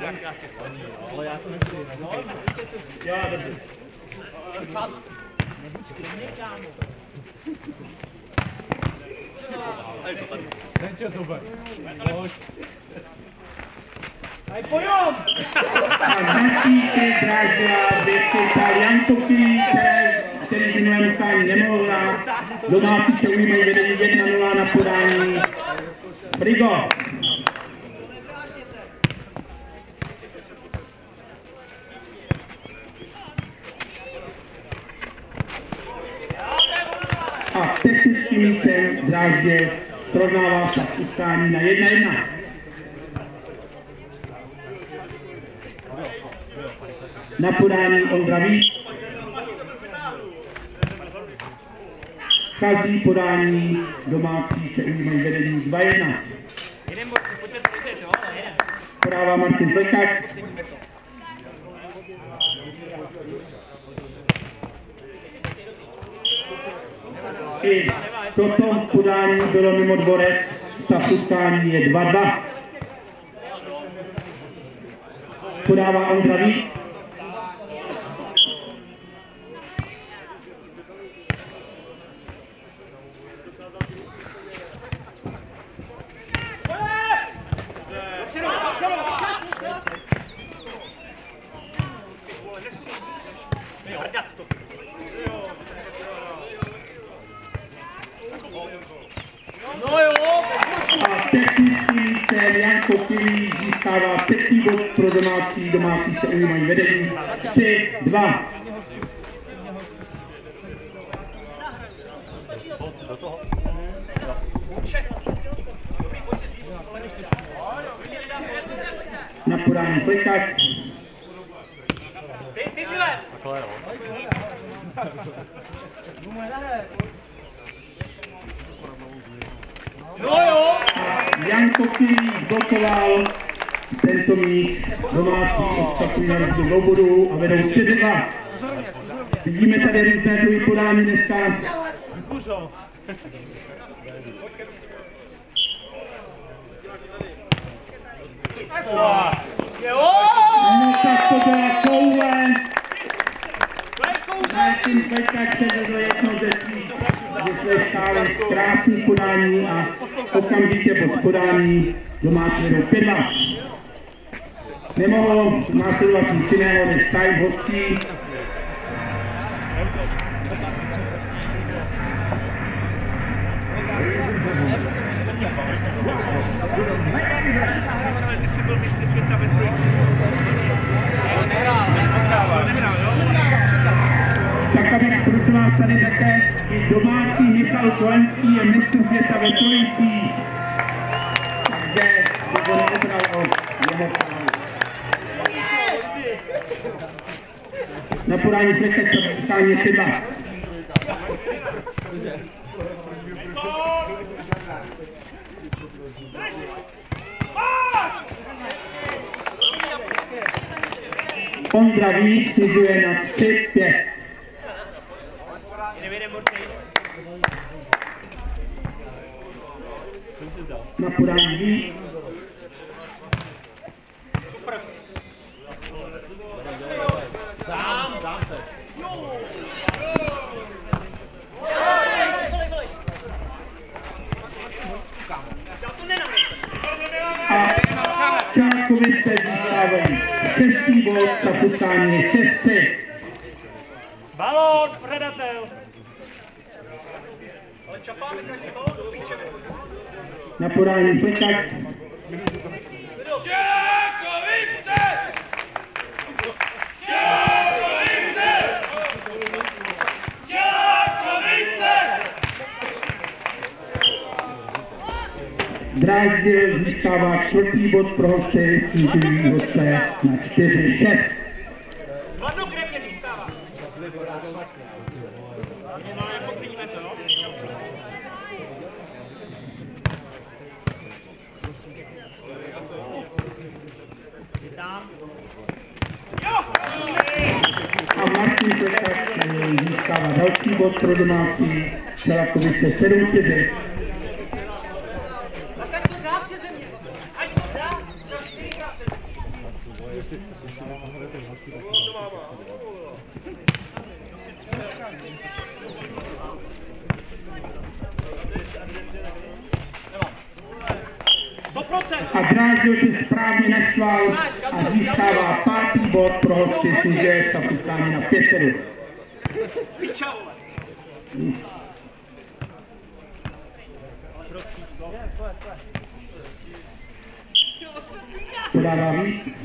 Ale já to nechci. Já dobře. Nebuď skromně, kámo. Je to tady. Ten tě zober. Aj pojom! Nasíky Drážďová vystoupal Jan Topilý, který v minulém utkání nemohl hrát. Domácí se ujímají vedení 1-0 na podání Frigo. A technickým míčem Drážďě srovnává se utkání na 1-1. Na podání Ondra Vít. Každý podání domácí se ujímají vedení 2-1. Jeden borci, pojďte pozit, jo? Jeden. Podává Martin Zlekák. I toto podání bylo mimo dvorec, stav utkání je 2-2. Podává Ondra Vít. A technický cel Jan Kopilý získává třetí bod pro domácí se ujímají vedení 3-2. Na podání Zlekák. Ty žile! Takhle jo. No jo! Jan Kopilý blokoval tento míč, domácí odskakují na rozdíl bodu a vedou 4-2. Vidíme tady různé druhy podání dneska. Kuřo. No tak to byla koule. Martin Zlekák se vedl jednou ze svých, že jsme stáli krásný podání a okamžitě po podání domácí vedou 5-2. Nemohlo následovat nic jiného než time hostí. Tak abych prosím vás tady také i domácí Michal Kolenský je mistr světa ve trojicích. Takže to bude neobral o jeho právu. Na podání Zlekák utkání je 3-2. Ondra Vít snižuje na 3-5. Na podání Vít. Dám se. A Čákovice získávají 6. bod, ta utkání je 6-3. Balón, predatel! Ale čapáme každý balón do píče. Na podání Zlekák. Drážďě získává 4. bod pro hosty, snižují hosté na 4-6. Hladnokrevně získává. Podceníme to, no? A Martin Zlekák získává další bod pro domácí Čelakovice 7-4. A tak to dá přeze mě. Ať to dá, za 4 přeze mě. A Drážďo se správně naštval a získává 5. bod pro hosty snižuje stav utkání na 5-7. Podává Vít.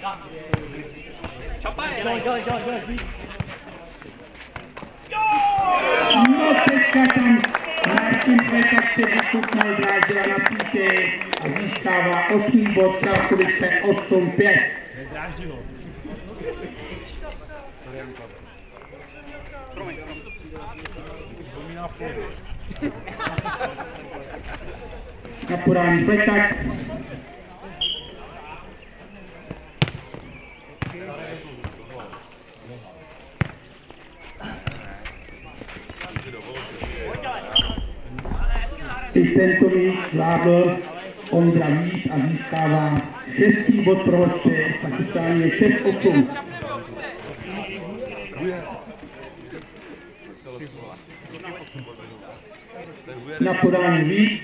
No teďka tam Martin Kvečak se vykutnul Drážďova na sítě a získává 8. bod, celkovice 8-5. Dráždivo. Na podání Kvečak. I tento míč zvládl Ondra Vít a získává 6. bod pro hosty, tak utkání je 6-8. Na podání Vít.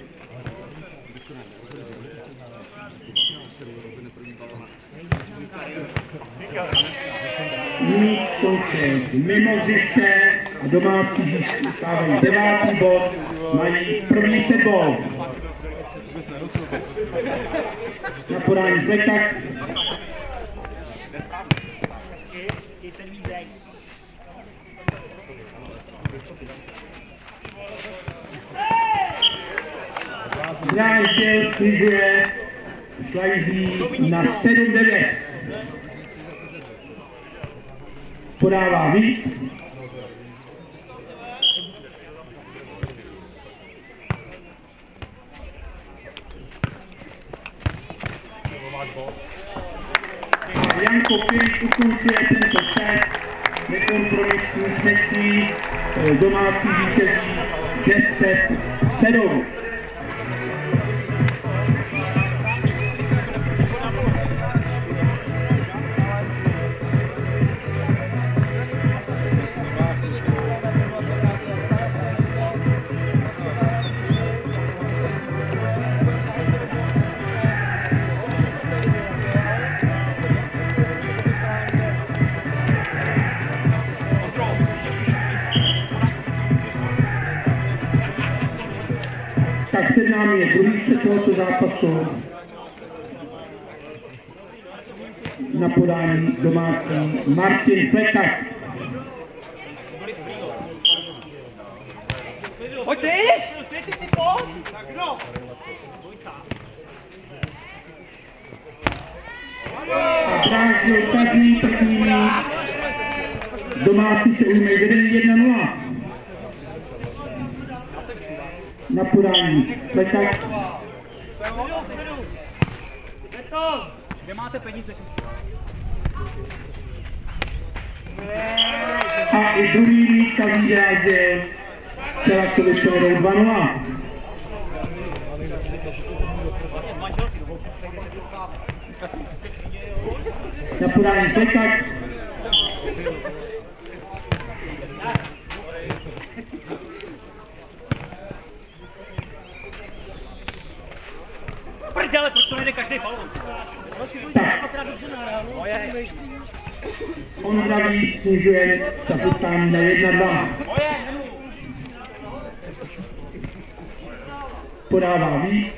Míč skončil mimo hřiště a domácí získávají 9. bod, mají první sebou. Na podání Zvekak. Drážděv snižuje Šlajzí na 7-9. Podává Vít. Janko Pěš ukončuje tento set nekompromisní sečí, domácí vítězí 10-7. Tak před námi je druhý set tohoto zápasu. Na podání domácí Martin Kvečak. Pojď ty! A Drážďo každý první míč. Domácí se ujme vedení 1-0. Na podání Kvečak. Kde máte peníze? A i druhý míč každý Drážděv. Čelakovice vedou 2-0. Na podání Kvečak. Prdele, proč to nejde každý balon? Ondra Vít snižuje stav utkání na 1-2. Podává Vít.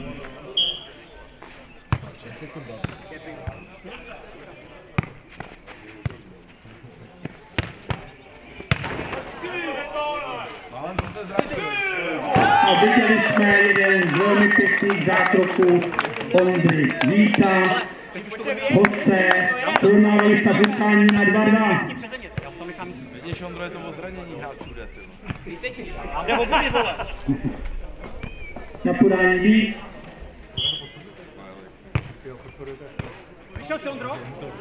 A viděli jsme jeden z velmi pěkných zákroků Ondry Víta. Hosté srovnávali stav utkání na 2-2. Vidíš, Ondro, je to o zranění hráčů jde, ty. Na podání Vít. Vyšel jsi, Ondro?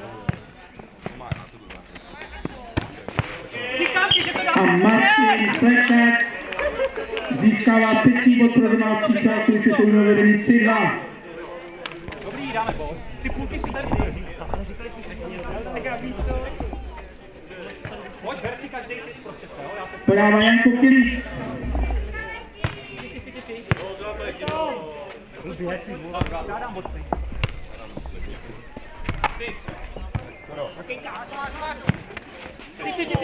Říkám ti, že to dá A Martin Kvečak získává 3. bod pro domácí částku, že to vedení 3-2. Dobrý, dáme bod. Ty půlky si berný. Ale říkali jsme, že tak já víc co. Pojď, ber si každý ty zprostředka, jo? Já se... Podává Janko Kilíš. Já dám od ty. Okej, máš. Ty.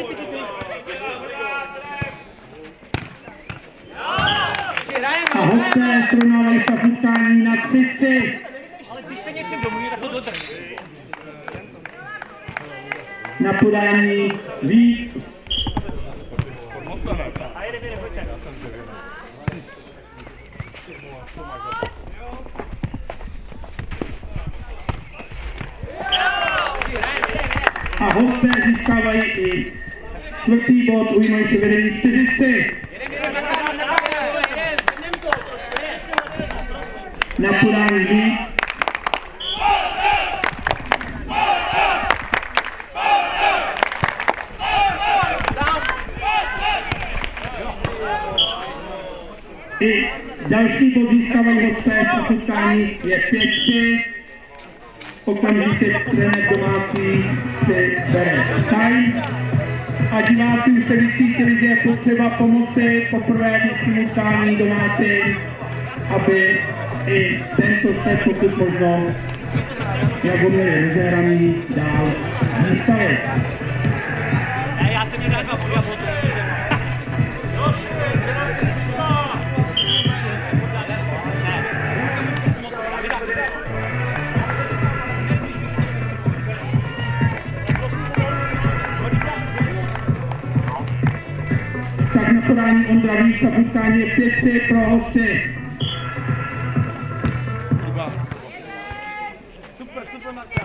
A hosté srovnávají stav utkání na 3-3. Ale když se něčím domluví, tak to dodrž. Na podání Vít. A jede, pojďte. A hosté získávají i čtvrtý bod, ujímají se vedení 4-3. Na podání Vít. I další bod získávají hosté v utkání je 5-3. Okamžitě trenér domácí si bere time. A diváci už se vycítili, že je potřeba pomoci poprvé v dnešním utkání domácí, aby i tento set, pokud možno, jak ho měli rozehraný, dál získali. Ne, já jsem mě dal 2 body a potom. Tak na podání Ondra Víc a v utkání je 5-3 pro hosty. Super, Marka.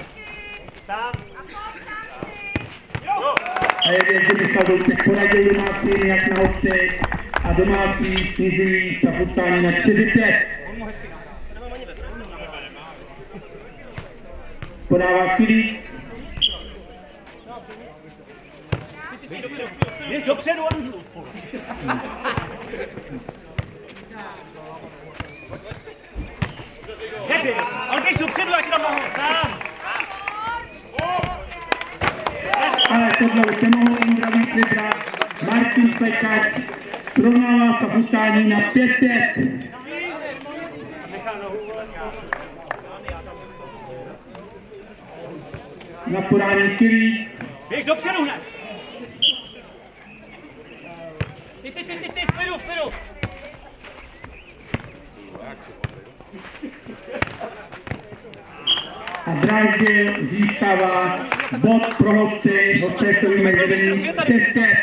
A je věc, že Michal Douček poradil domácí jak na hosty a domácí snižují stav utkání na 4-5. Podává Filip. Běž dopředu, Andru. Debil, ale běž dopředu, já ti dám nohu, sám. Ale tohle už nemohl Ondra Víc vybrat. Martin Pekač srovnává stav utkání na 5-5. Na podání Filip. Běž dopředu hned. Ty, vpěru. A Dráždil získává bod pro hosty, hosté se vymají vedení 6-5.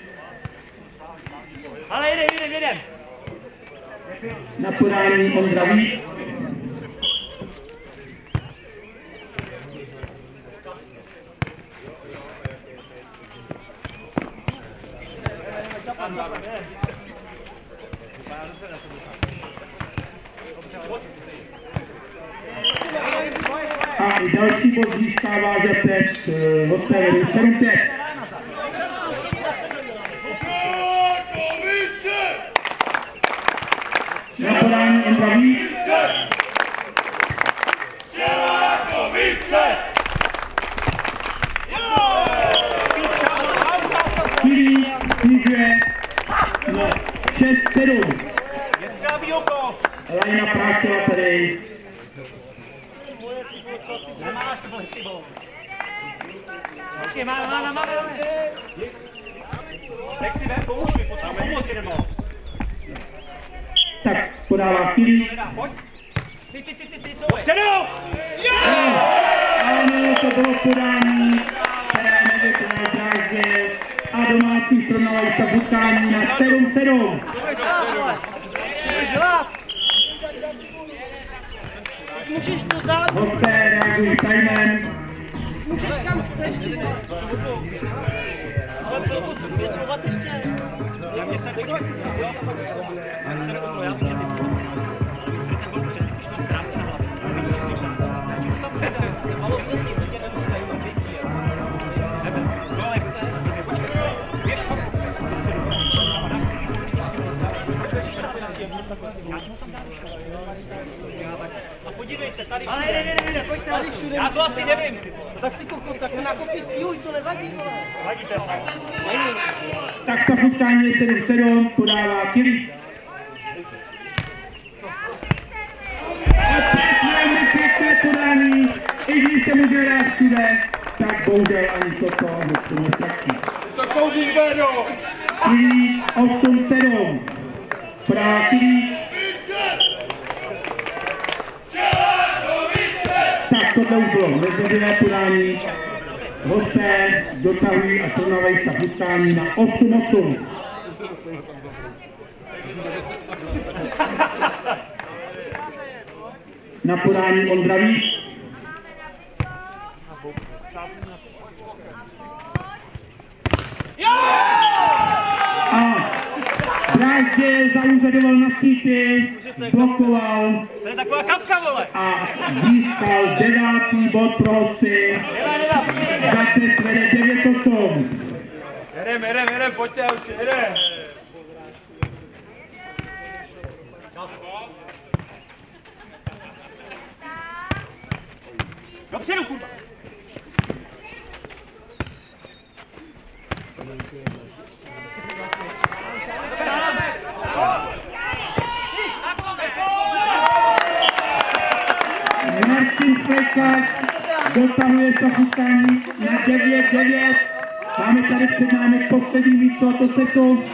Ale jedem. Na podání Ondra Vít. A i další bod získává Žepec, hosté vedení 7-5. Na podání Ondra Vít. Filip snižuje na 6-7. Lajna Prášova tady. Nemáš to hezký bol. Počkej, máme. Tak si ven, pomůž mi, potřebuji pomoc jdeme. Tak podává Filip. Pojď. Ty, co je? Předou! Ano, to bylo podání, které nevykonal Dráždil. A domácí srovnávají stav utkání na 7-7. Můžeš to zát? Hosté reagují timem. Můžeš kam chceš, ty ne? Ale bylo to, co může covat ještě. Já mě se podívat, jo? Já se nekontroluji, já můžu teď. Myslím, že ten byl před, když to krásně na hlavě. Vidíš, že si však. Tam předám. Ale předtím, teď tě nemusí, mám věcí. Nebe, no ale počkej, běž tam. A podívej se, tady všude. Ne, pojďte. Tady všude. Já to asi nevím. Tak si tak nenakopni spíhuj, to nevadí, vole. Vadí to. Tak ta futkání je 7-7, podává Kilík. Velmi pěkné podání, i když se může hrát všude, tak bohužel ani toto ho nestačí. To kouříš, Bédo! Kilík 8-7, podává Kilík. Tak tohle už bylo nezměřené podání. Hosté dotahují a srovnávají stav utkání na 8-8. Na podání Ondra Vích. A Brázdě zaúřadoval na síti, blokoval To je taková kapka, vole. a získal 9. bod pro hosty. Zatrec vede 9-8. Jedem, pojďte, už jedem. Dopředu, kurva. Martin Frejkař dotahuje stav utkání na 9-9. Máme tady před námi poslední míč tohoto setu.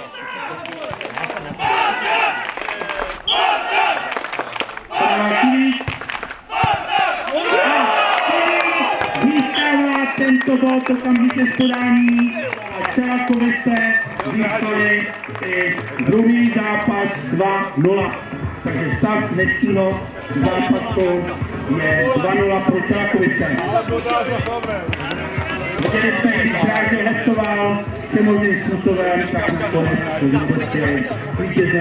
Získává tento bod okamžitě z podání a Čelakovice získali i druhý zápas 2-0. Takže stav dnešního zápasu je 2-0 pro Čelakovice. Viděli jsme, když Brázdě hecoval všemožným způsobem, tak nakonec to vítězně